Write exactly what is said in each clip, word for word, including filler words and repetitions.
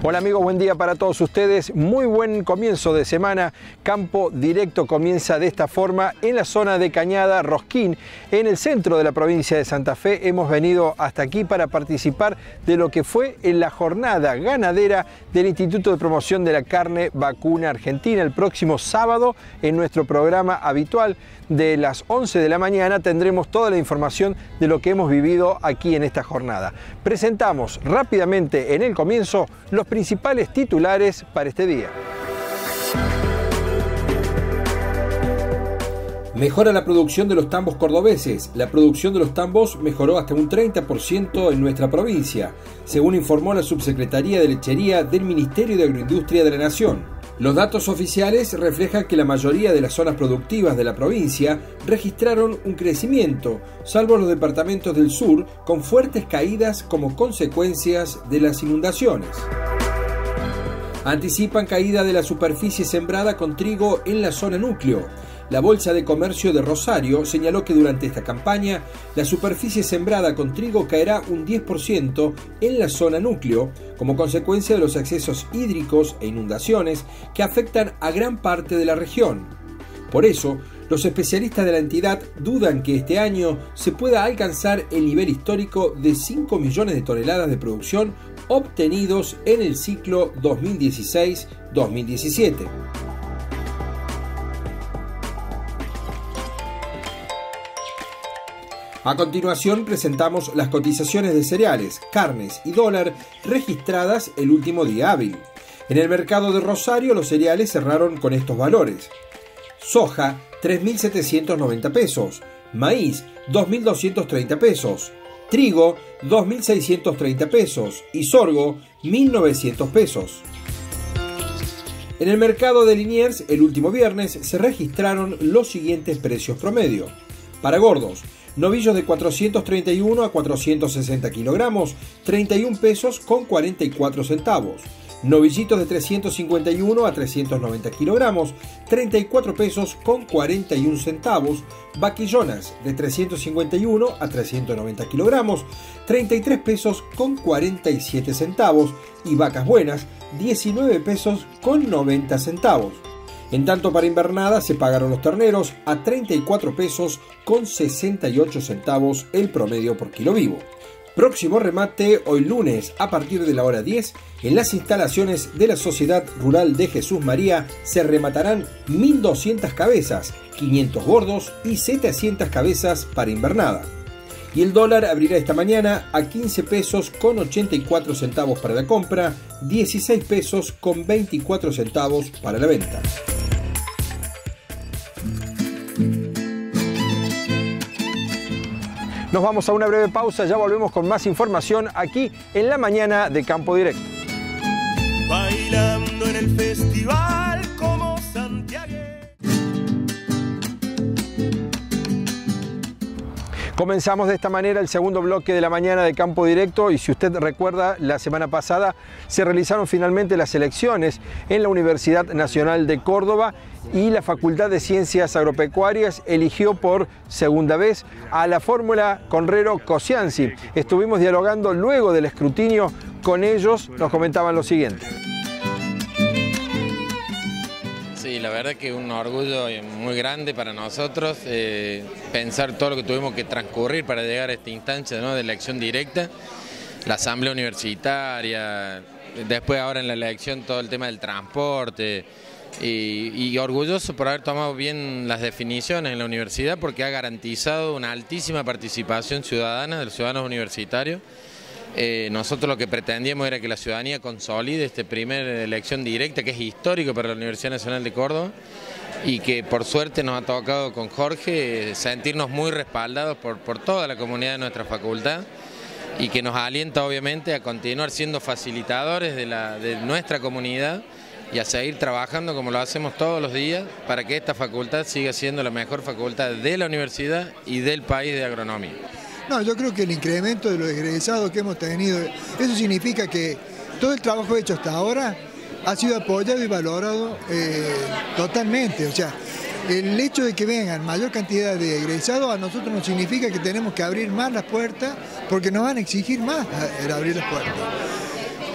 Hola amigos, buen día para todos ustedes. Muy buen comienzo de semana. Campo Directo comienza de esta forma en la zona de Cañada, Rosquín, en el centro de la provincia de Santa Fe. Hemos venido hasta aquí para participar de lo que fue en la jornada ganadera del Instituto de Promoción de la Carne Vacuna Argentina. El próximo sábado, en nuestro programa habitual de las once de la mañana, tendremos toda la información de lo que hemos vivido aquí en esta jornada. Presentamos rápidamente en el comienzo los principales titulares para este día. Mejora la producción de los tambos cordobeses. La producción de los tambos mejoró hasta un treinta por ciento en nuestra provincia, según informó la Subsecretaría de Lechería del Ministerio de Agroindustria de la Nación. Los datos oficiales reflejan que la mayoría de las zonas productivas de la provincia registraron un crecimiento, salvo los departamentos del sur, con fuertes caídas como consecuencias de las inundaciones. Anticipan caída de la superficie sembrada con trigo en la zona núcleo. La Bolsa de Comercio de Rosario señaló que durante esta campaña la superficie sembrada con trigo caerá un diez por ciento en la zona núcleo como consecuencia de los excesos hídricos e inundaciones que afectan a gran parte de la región. Por eso, los especialistas de la entidad dudan que este año se pueda alcanzar el nivel histórico de cinco millones de toneladas de producción obtenidos en el ciclo dos mil dieciséis dos mil diecisiete. A continuación presentamos las cotizaciones de cereales, carnes y dólar registradas el último día hábil. En el mercado de Rosario los cereales cerraron con estos valores. Soja, tres mil setecientos noventa pesos. Maíz, dos mil doscientos treinta pesos. Trigo, dos mil seiscientos treinta pesos. Y sorgo, mil novecientos pesos. En el mercado de Liniers el último viernes se registraron los siguientes precios promedio. Para gordos, novillos de cuatrocientos treinta y uno a cuatrocientos sesenta kilogramos, treinta y un pesos con cuarenta y cuatro centavos. Novillitos de trescientos cincuenta y uno a trescientos noventa kilogramos, treinta y cuatro pesos con cuarenta y un centavos. Vaquillonas de trescientos cincuenta y uno a trescientos noventa kilogramos, treinta y tres pesos con cuarenta y siete centavos. Y vacas buenas, diecinueve pesos con noventa centavos. En tanto, para invernada se pagaron los terneros a treinta y cuatro pesos con sesenta y ocho centavos el promedio por kilo vivo. Próximo remate hoy lunes a partir de la hora diez en las instalaciones de la Sociedad Rural de Jesús María se rematarán mil doscientas cabezas, quinientos gordos y setecientas cabezas para invernada. Y el dólar abrirá esta mañana a quince pesos con ochenta y cuatro centavos para la compra, dieciséis pesos con veinticuatro centavos para la venta. Nos vamos a una breve pausa, ya volvemos con más información aquí en la mañana de Campo Directo. Bailando en el festival como Santiago. Comenzamos de esta manera el segundo bloque de la mañana de Campo Directo y si usted recuerda, la semana pasada se realizaron finalmente las elecciones en la Universidad Nacional de Córdoba y la Facultad de Ciencias Agropecuarias eligió por segunda vez a la fórmula Conrero-Cosianzi. Estuvimos dialogando luego del escrutinio con ellos, nos comentaban lo siguiente. Sí, la verdad que un orgullo muy grande para nosotros eh, pensar todo lo que tuvimos que transcurrir para llegar a esta instancia, ¿no?, de elección directa, la asamblea universitaria, después ahora en la elección todo el tema del transporte y, y orgulloso por haber tomado bien las definiciones en la universidad porque ha garantizado una altísima participación ciudadana de los ciudadanos universitarios. Eh, nosotros lo que pretendíamos era que la ciudadanía consolide esta primera elección directa que es histórico para la Universidad Nacional de Córdoba y que por suerte nos ha tocado con Jorge sentirnos muy respaldados por, por toda la comunidad de nuestra facultad y que nos alienta obviamente a continuar siendo facilitadores de, la, de nuestra comunidad y a seguir trabajando como lo hacemos todos los días para que esta facultad siga siendo la mejor facultad de la universidad y del país de agronomía. No, yo creo que el incremento de los egresados que hemos tenido, eso significa que todo el trabajo hecho hasta ahora ha sido apoyado y valorado eh, totalmente. O sea, el hecho de que vengan mayor cantidad de egresados a nosotros nos significa que tenemos que abrir más las puertas porque nos van a exigir más el abrir las puertas.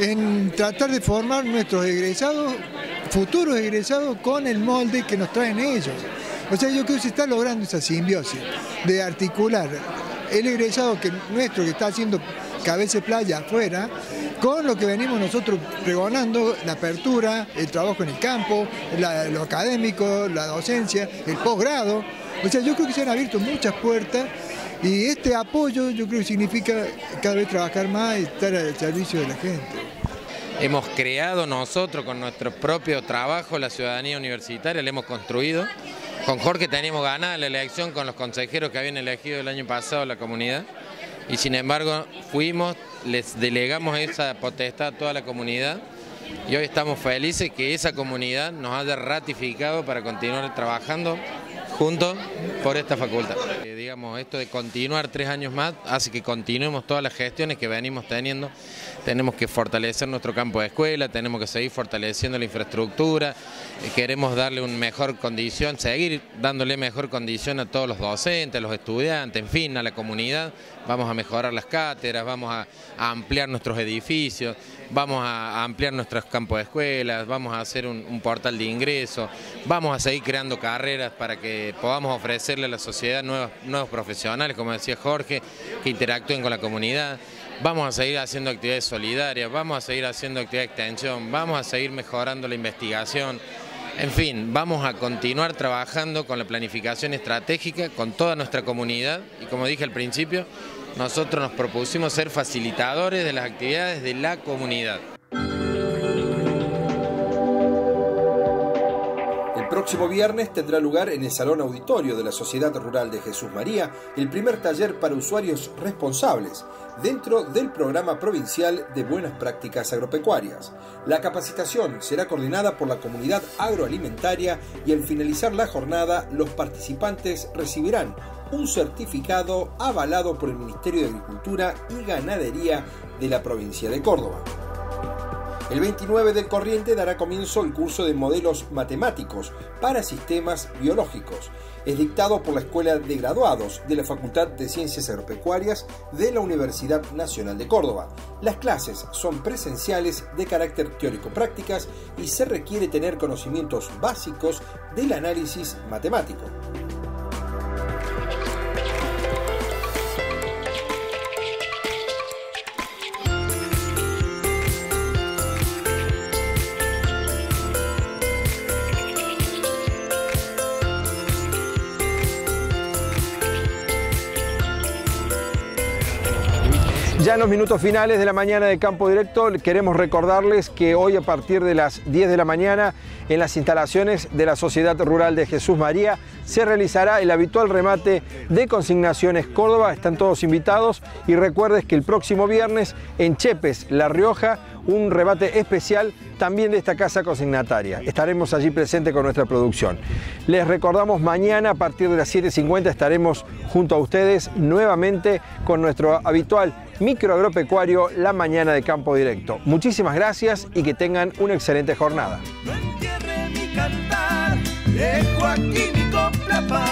en tratar de formar nuestros egresados, futuros egresados, con el molde que nos traen ellos. O sea, yo creo que se está logrando esa simbiosis de articular el egresado que, nuestro que está haciendo cabeza de playa afuera, con lo que venimos nosotros pregonando, la apertura, el trabajo en el campo, la, lo académico, la docencia, el posgrado. O sea, yo creo que se han abierto muchas puertas y este apoyo yo creo que significa cada vez trabajar más y estar al servicio de la gente. Hemos creado nosotros con nuestro propio trabajo la ciudadanía universitaria, la hemos construido. Con Jorge teníamos ganada la elección con los consejeros que habían elegido el año pasado la comunidad y sin embargo fuimos, les delegamos esa potestad a toda la comunidad y hoy estamos felices que esa comunidad nos haya ratificado para continuar trabajando juntos por esta facultad. Eh, digamos, esto de continuar tres años más hace que continuemos todas las gestiones que venimos teniendo. Tenemos que fortalecer nuestro campo de escuela, tenemos que seguir fortaleciendo la infraestructura, eh, queremos darle una mejor condición, seguir dándole mejor condición a todos los docentes, a los estudiantes, en fin, a la comunidad. Vamos a mejorar las cátedras, vamos a, a ampliar nuestros edificios, vamos a, a ampliar nuestros campos de escuelas, vamos a hacer un, un portal de ingreso, vamos a seguir creando carreras para que podamos ofrecerle a la sociedad nuevos, nuevos profesionales, como decía Jorge, que interactúen con la comunidad. Vamos a seguir haciendo actividades solidarias, vamos a seguir haciendo actividades de extensión, vamos a seguir mejorando la investigación. En fin, vamos a continuar trabajando con la planificación estratégica, con toda nuestra comunidad y como dije al principio, nosotros nos propusimos ser facilitadores de las actividades de la comunidad. El próximo viernes tendrá lugar en el Salón Auditorio de la Sociedad Rural de Jesús María el primer taller para usuarios responsables dentro del Programa Provincial de Buenas Prácticas Agropecuarias. La capacitación será coordinada por la comunidad agroalimentaria y al finalizar la jornada los participantes recibirán un certificado avalado por el Ministerio de Agricultura y Ganadería de la provincia de Córdoba. El veintinueve del corriente dará comienzo el curso de modelos matemáticos para sistemas biológicos. Es dictado por la Escuela de Graduados de la Facultad de Ciencias Agropecuarias de la Universidad Nacional de Córdoba. Las clases son presenciales de carácter teórico-prácticas y se requiere tener conocimientos básicos del análisis matemático. Ya en los minutos finales de la mañana de Campo Directo queremos recordarles que hoy a partir de las diez de la mañana en las instalaciones de la Sociedad Rural de Jesús María se realizará el habitual remate de Consignaciones Córdoba. Están todos invitados y recuerdes que el próximo viernes en Chepes, La Rioja, un remate especial también de esta casa consignataria. Estaremos allí presentes con nuestra producción. Les recordamos mañana a partir de las siete cincuenta estaremos junto a ustedes nuevamente con nuestro habitual microagropecuario La Mañana de Campo Directo. Muchísimas gracias y que tengan una excelente jornada. No entierre mi cantar, dejo aquí mi copla para